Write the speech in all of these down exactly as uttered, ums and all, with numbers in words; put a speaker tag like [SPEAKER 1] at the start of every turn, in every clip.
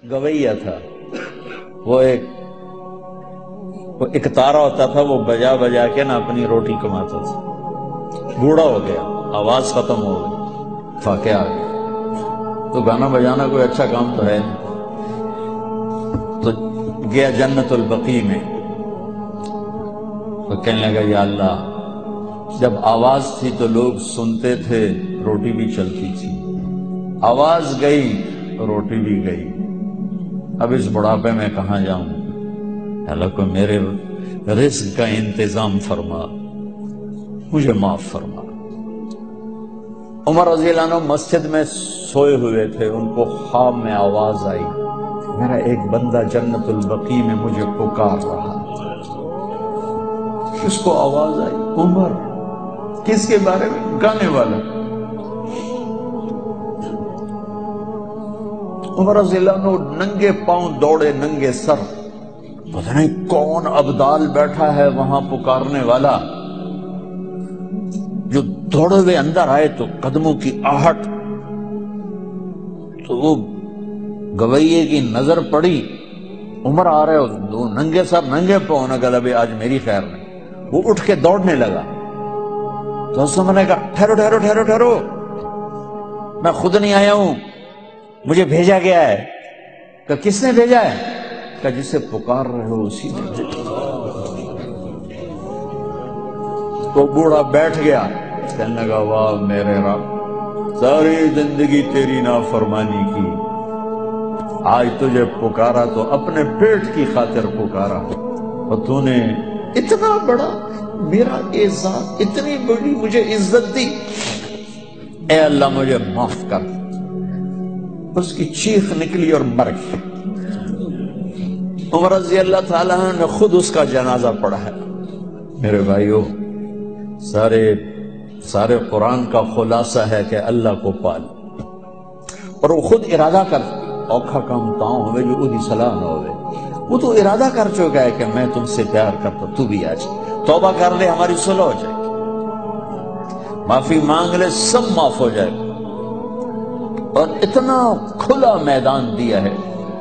[SPEAKER 1] گویا تھا، وہ ایک وہ ایک تارا ہوتا تھا، وہ بجا بجا کے نا اپنی روٹی کماتا تھا. بوڑھا ہو گیا، آواز ختم ہو گئی، فاقہ آ گیا. تو گانا بجانا کوئی اچھا کام تو ہے نہیں. تو گیا جنت البقیع میں، تو کہنے لگا یا اللہ، جب آواز تھی تو لوگ سنتے تھے، روٹی بھی چلتی تھی. آواز گئی تو روٹی بھی گئی. اب اس بڑھاپے میں کہاں جاؤں؟ اللہ کو میرے رزق کا انتظام فرما، مجھے معاف فرما. عمر رضی اللہ عنہ مسجد میں سوئے ہوئے تھے، ان کو خواب میں آواز آئی، میرا ایک بندہ جنت البقیع میں مجھے پکار رہا. کس کو آواز آئی؟ عمر. کس کے بارے میں؟ گانے والا. عمر رضی اللہ عنہ ننگے پاؤں دوڑے، ننگے سر. پتہ نہیں کون ابدال بیٹھا ہے وہاں پکارنے والا. جو دوڑے ہوئے اندر آئے تو قدموں کی آہٹ، تو وہ گویے کی نظر پڑی، عمر آ رہے ہو، دو ننگے سر ننگے پاؤں. نہ گلا بھی آج میری خیر نہیں. وہ اٹھ کے دوڑنے لگا. تو اس میں نے کہا ٹھہرو ٹھہرو ٹھہرو ٹھہرو، میں خود نہیں آیا ہوں، مجھے بھیجا گیا ہے. کہ کس نے بھیجا ہے؟ کہ جسے پکار رہے ہو اسی نے بھیجا. تو بوڑھا بیٹھ گیا، کہنے لگا واہ میرے رب، ساری زندگی تیری نافرمانی کی، آج تجھے پکارا تو اپنے پیٹ کی خاطر پکارا، اور تو نے اتنا بڑا میرا اعزاز، اتنی بڑی مجھے عزت دی، اے اللہ مجھے معاف کر. اس کی چیخ نکلی اور مر گئی. عمر رضی اللہ تعالیٰ عنہ نے خود اس کا جنازہ پڑھا ہے. میرے بھائیو، سارے سارے قرآن کا خلاصہ ہے کہ اللہ کو پال، اور وہ خود ارادہ کر اوکھا کام تاؤں ہوئے جو ادھی صلاح نہ ہوئے. وہ تو ارادہ کر چکا ہے کہ میں تم سے پیار کرتا، تو بھی آج توبہ کر لے، ہماری صلح ہو جائے، معافی مانگ لے، سب معاف ہو جائے. اور اتنا کھلا میدان دیا ہے.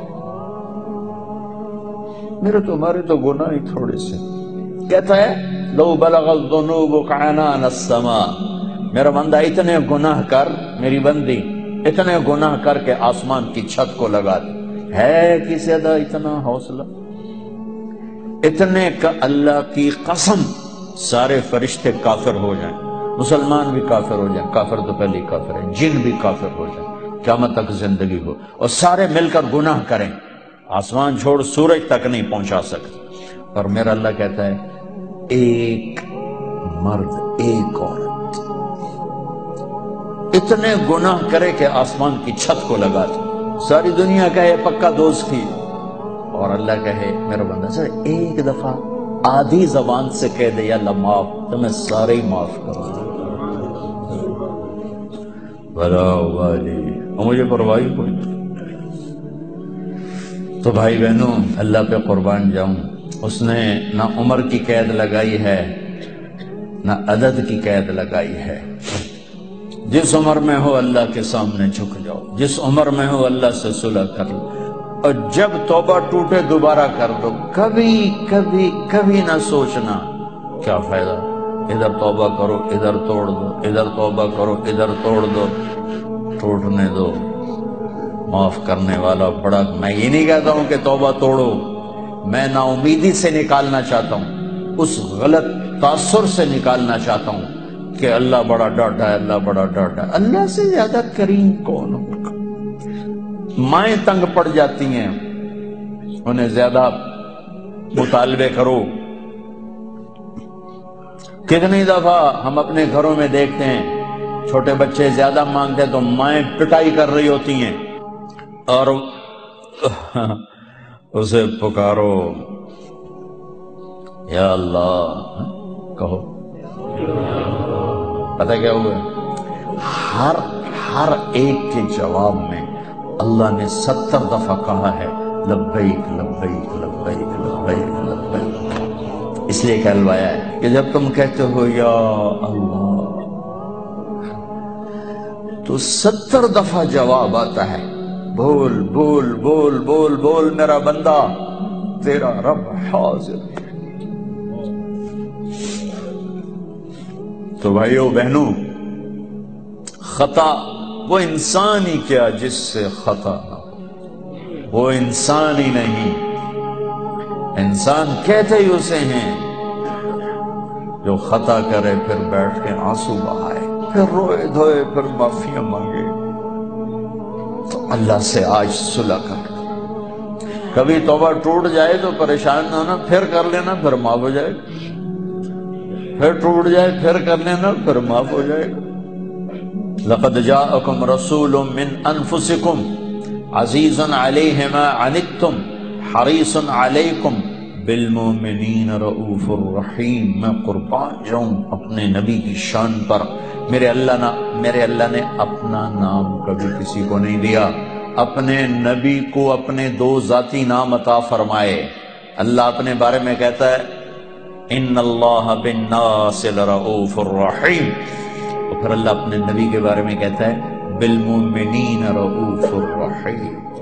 [SPEAKER 1] میرے تمہارے تو گناہ ہی تھوڑے سے. کہتا ہے لو بلغ الذنوب عنان السماء، میرا بندہ اتنے گناہ کر، میری بندی اتنے گناہ کر کے آسمان کی چھت کو لگا دے. ہے کسی ادا اتنا حوصلہ؟ اتنے کا اللہ کی قسم سارے فرشتے کافر ہو جائیں، مسلمان بھی کافر ہو جائیں، کافر تو پہلے ہی کافر ہے، جن بھی کافر ہو جائیں، قیامت تک زندگی ہو، اور سارے مل کر گناہ کریں، آسمان چھوڑ سورج تک نہیں پہنچا سکتے. اور میرا اللہ کہتا ہے ایک مرد ایک عورت اتنے گناہ کرے کہ آسمان کی چھت کو لگا دے. ساری دنیا کہے پکا دوست کی، اور اللہ کہے میرا بندہ سر ایک دفعہ آدھی زبان سے کہہ دے یا اللہ معاف، تو میں سارے ہی معاف کروں. بھلا والی اور مجھے پرواہی کوئی. تو بھائی بہنوں، اللہ پہ قربان جاؤں، اس نے نہ عمر کی قید لگائی ہے نہ عدد کی قید لگائی ہے. جس عمر میں ہو اللہ کے سامنے جھک جاؤ، جس عمر میں ہو اللہ سے صلح کر لو، اور جب توبہ ٹوٹے دوبارہ کر دو. کبھی کبھی کبھی نہ سوچنا کیا فائدہ، ادھر توبہ کرو ادھر توڑ دو، ادھر توبہ کرو ادھر توڑ دو. ٹوٹنے دو، معاف کرنے والا بڑا. میں یہ نہیں کہتا ہوں کہ توبہ توڑو، میں نا امیدی سے نکالنا چاہتا ہوں، اس غلط تاثر سے نکالنا چاہتا ہوں کہ اللہ بڑا ڈاٹا ہے، اللہ بڑا ڈاٹا ہے. اللہ سے زیادہ کریم کون ہوگا؟ مائیں تنگ پڑ جاتی ہیں، انہیں زیادہ مطالبے کرو. کتنی دفعہ ہم اپنے گھروں میں دیکھتے ہیں چھوٹے بچے زیادہ مانگتے ہیں تو مائیں پٹائی کر رہی ہوتی ہیں، اور اسے پکارو یا اللہ، کہو پتہ کیا ہوا؟ ہر ہر ایک کے جواب میں اللہ نے ستر دفعہ کہا ہے لبیک لبیک لبیک لبیک لبیک. اس لیے کہلوایا ہے کہ جب تم کہتے ہو یا اللہ تو ستر دفعہ جواب آتا ہے. بول بول بول بول بول میرا بندہ، تیرا رب حاضر۔ تو بھائیو بہنوں، خطا وہ انسان ہی کیا جس سے خطا نہ ہو، وہ انسان ہی نہیں۔ انسان کہتے ہی اسے ہیں جو خطا کرے پھر بیٹھ کے آنسو بہائے، پھر روئے دھوئے، پھر معافیاں مانگے۔ تو اللہ سے آج صلح کر، کبھی توبہ ٹوٹ جائے تو پریشان نہ ہونا، پھر کر لینا، پھر معاف ہو جائے گا، پھر ٹوٹ جائے پھر کر لینا، پھر معاف ہو جائے گا۔ لقد جاءکم رسول من انفسکم عزیز علیہ ما عنتم حریص علیکم بالمؤمنین رؤوف الرحیم۔ میں قربان جاؤں اپنے نبی کی شان پر، میرے اللہ نہ میرے اللہ نے اپنا نام کبھی کسی کو نہیں دیا، اپنے نبی کو اپنے دو ذاتی نام عطا فرمائے۔ اللہ اپنے بارے میں کہتا ہے ان اللہ بالناس لرؤوف الرحیم، اور پھر اللہ اپنے نبی کے بارے میں کہتا ہے بالمؤمنین رؤوف الرحیم۔